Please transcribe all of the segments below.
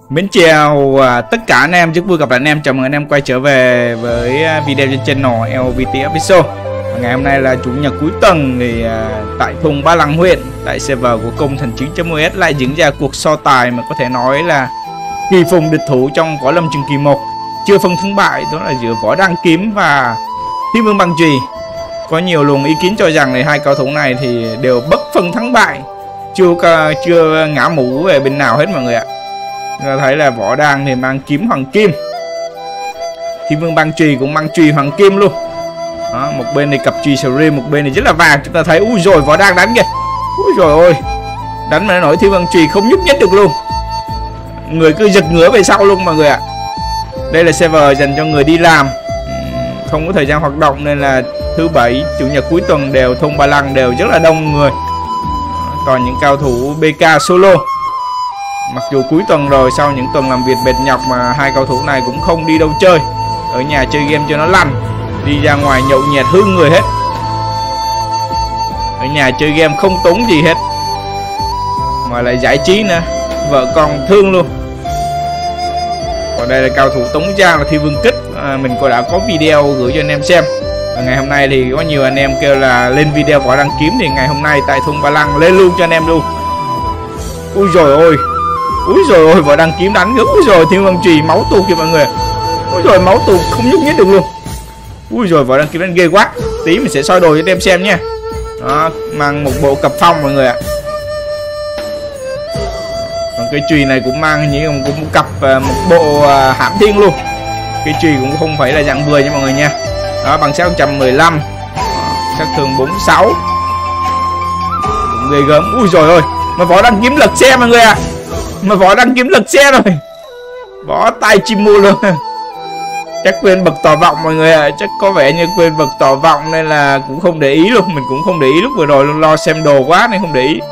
Mến chào tất cả anh em, rất vui gặp lại anh em. Chào mừng anh em quay trở về với video trên channel LVT Official. Ngày hôm nay là chủ nhật cuối tuần thì tại thôn Ba Lăng huyện, tại server của công Thần Chiến.us lại diễn ra cuộc so tài mà có thể nói là kỳ phùng địch thủ trong Võ Lâm Trường Kỳ 1, chưa phân thắng bại, đó là giữa Võ Đăng Kiếm và Thiên Vương Băng Chùy. Có nhiều luồng ý kiến cho rằng hai cầu thủ này thì đều bất phân thắng bại, chưa ngã mũ về bên nào hết mọi người ạ. Chúng ta thấy là Võ Đăng thì mang kiếm hoàng kim, Thiên Vương Băng Chùy cũng mang chùy hoàng kim luôn. Đó, một bên thì cặp chùy sầu riêng, một bên thì rất là vàng. Chúng ta thấy ui rồi Võ Đăng đánh kìa, ui rồi ôi, đánh mà nó nổi Thiên Vương Chùy không nhúc nhích được luôn, người cứ giật ngửa về sau luôn mọi người ạ. Đây là server dành cho người đi làm, không có thời gian hoạt động, nên là thứ bảy chủ nhật cuối tuần đều thôn Ba Lăng đều rất là đông người. Còn những cao thủ BK solo, mặc dù cuối tuần rồi, sau những tuần làm việc mệt nhọc mà hai cầu thủ này cũng không đi đâu chơi, ở nhà chơi game cho nó lành, đi ra ngoài nhậu nhẹt hư người hết. Ở nhà chơi game không tốn gì hết mà lại giải trí nữa, vợ con thương luôn. Còn đây là cao thủ Tống Giang là Thiên Vương Kích, mình cũng đã có video gửi cho anh em xem. Và ngày hôm nay thì có nhiều anh em kêu là lên video Võ Đăng Kiếm, thì ngày hôm nay tại thôn Ba Lăng lên luôn cho anh em luôn. Ui rồi ôi, úi rồi ôi, Võ Đăng Kiếm đánh gớm. Úi rồi Thiên Vương Chùy máu tù kìa mọi người. Úi rồi máu tù không nhúc nhích được luôn. Úi rồi Võ Đăng Kiếm đánh ghê quá. Tí mình sẽ soi đồ cho anh em xem nha. Đó, mang một bộ cặp phong mọi người ạ. Còn cái chùy này cũng mang như một cặp, một bộ hãm thiên luôn. Cái chùy cũng không phải là dạng vừa nha mọi người nha. Đó, bằng 615, sát thương 46, cũng ghê gớm. Ui rồi ôi, mà Võ Đăng Kiếm lật xe mọi người ạ. Mà Võ Đăng Kiếm lật xe rồi, Võ tay chim mua luôn. Chắc quên bật tỏ vọng mọi người ạ. Chắc có vẻ như quên bật tỏ vọng nên là cũng không để ý luôn. Mình cũng không để ý lúc vừa rồi luôn, lo xem đồ quá nên không để ý.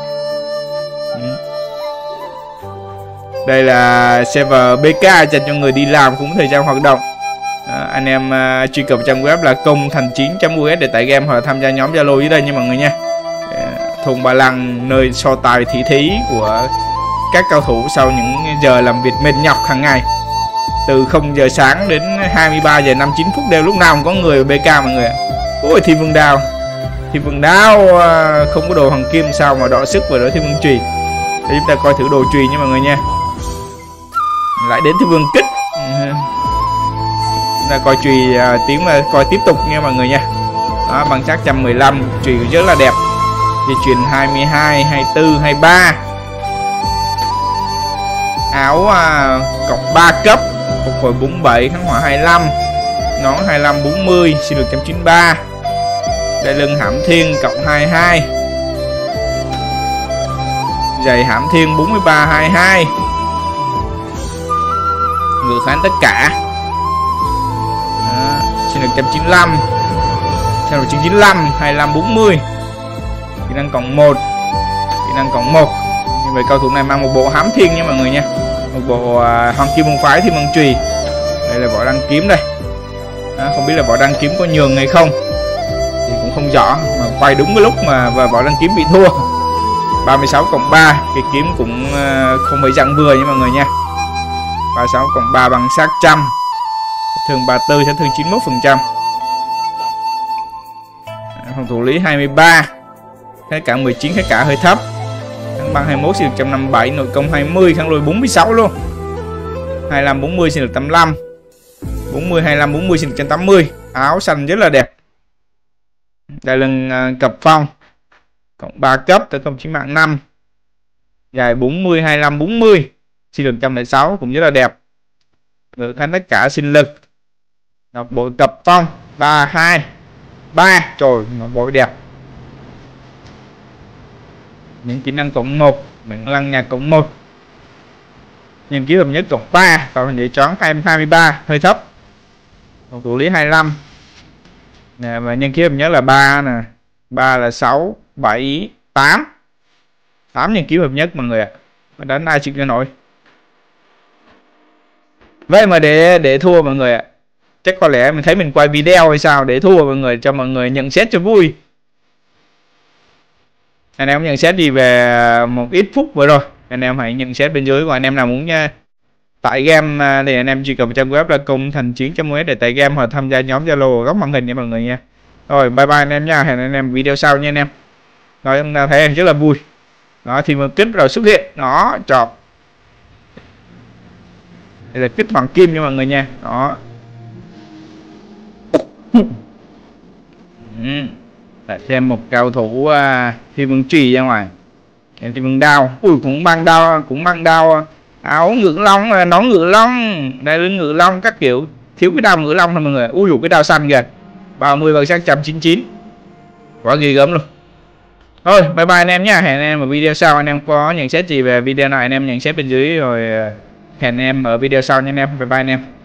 Đây là server BK dành cho người đi làm, cũng thời gian hoạt động. Anh em truy cập trang web là công Thần Chiến.us để tải game hoặc là tham gia nhóm Zalo dưới đây nha mọi người nha. Thôn Ba Lăng, nơi so tài thị thí của các cao thủ sau những giờ làm việc mệt nhọc hàng ngày, từ 0 giờ sáng đến 23 giờ 59 phút đều lúc nào cũng có người BK mọi người. Ôi Thiên Vương Đao, Thiên Vương Đao không có đồ hoàng kim sao mà đọ sức vào đỡ Thiên Vương Chùy. Để chúng ta coi thử đồ chùy nha mọi người nha. Lại đến Thiên Vương Kích. Chúng ta coi chùy tiếng mà coi tiếp tục nha mọi người nha. Đó, bằng chắc 115, chùy rất là đẹp. Di chuyển 22, 24, 23. Áo cộng 3 cấp, phục hồi 47, kháng hỏa 25, nón 25 40, sinh lực 193. Đai lưng hãm thiên cộng 22. Giày hãm thiên 43 22. Ngựa kháng tất cả. Đó, sinh lực 195, sinh lực 195, 25 40. Kỹ năng cộng 1, kỹ năng cộng 1. Như vậy cao thủ này mang một bộ hám thiên nha mọi người nha, một bộ hoàng kim môn phái Thiên Vương Chùy. Đây là Võ Đăng Kiếm đây. Đó, không biết là Võ Đăng Kiếm có nhường hay không thì cũng không rõ, mà quay đúng cái lúc mà Võ Đăng Kiếm bị thua. 36 cộng 3, cái kiếm cũng không phải dạng vừa nha mọi người nha. 36 cộng 3 bằng sát 100, thương 34, sát thương 91%. Phòng thủ lý 23, kháng cả 19, kháng cả hơi thấp, kháng băng 21, sinh lực 157, nội công 20, kháng lùi 46 luôn. 25 40, sinh lực 85, 40 25 40, sinh lực 180. Áo xanh rất là đẹp. Đai lưng cặp phong cộng 3 cấp, tấn công chí mạng 5, dài 40 25 40, sinh lực 106, cũng rất là đẹp. Ngự kháng tất cả sinh lực. Ngọc bội cặp phong 32 3, trời ngọc bội đẹp. Những kỹ năng cộng 1, mình lăng nhạc cộng 1, nhân kiếm hợp nhất cộng 3, còn mình để choáng 23 hơi thấp. Phòng thủ lý 25 nè, và nhân kiếm hợp nhất là 3 nè, 3 là 6 7 8, 8 nhân kiếm hợp nhất mọi người ạ. Mà đánh ai chịu cho nổi. Vậy mà để thua mọi người ạ. Chắc có lẽ mình thấy mình quay video hay sao để thua mọi người, cho mọi người nhận xét cho vui. Anh em có nhận xét gì về một ít phút vừa rồi, anh em hãy nhận xét bên dưới. Và anh em nào muốn tải game thì anh em truy cập trang web là công thần chiến.us để tải game hoặc tham gia nhóm Zalo góc màn hình nha mọi người nha. Rồi bye bye anh em nha, hẹn anh em video sau nha anh em. Rồi em thấy em rất là vui. Đó thì một kích rồi xuất hiện, đó chọp. Đây là kích hoàng kim nha mọi người nha. Đó. Lại thêm một cao thủ Thiên Vương Trì ra ngoài. Thiên Vương Đao. Ui cũng mang đao áo ngự long, nón ngự long, đây là ngự long các kiểu, thiếu cái đao ngự long thôi mọi người. Ui dồi cái đao xanh kìa, 30 bằng sắc 199, quá ghi gớm luôn. Thôi bye bye anh em nhá, hẹn anh em ở video sau. Anh em có nhận xét gì về video này anh em nhận xét bên dưới, rồi hẹn anh em ở video sau nha anh em. Bye bye anh em.